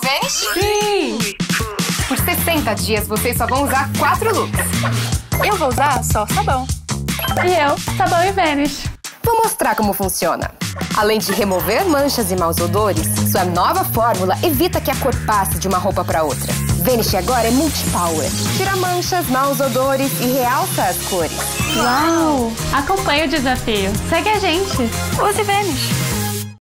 Vanish? Sim! Por 60 dias, vocês só vão usar 4 looks. Eu vou usar só sabão. E eu, sabão e Vanish. Vou mostrar como funciona. Além de remover manchas e maus odores, sua nova fórmula evita que a cor passe de uma roupa para outra. Vanish agora é multipower. Tira manchas, maus odores e realça as cores. Uau! Acompanhe o desafio. Segue a gente. Use Vanish.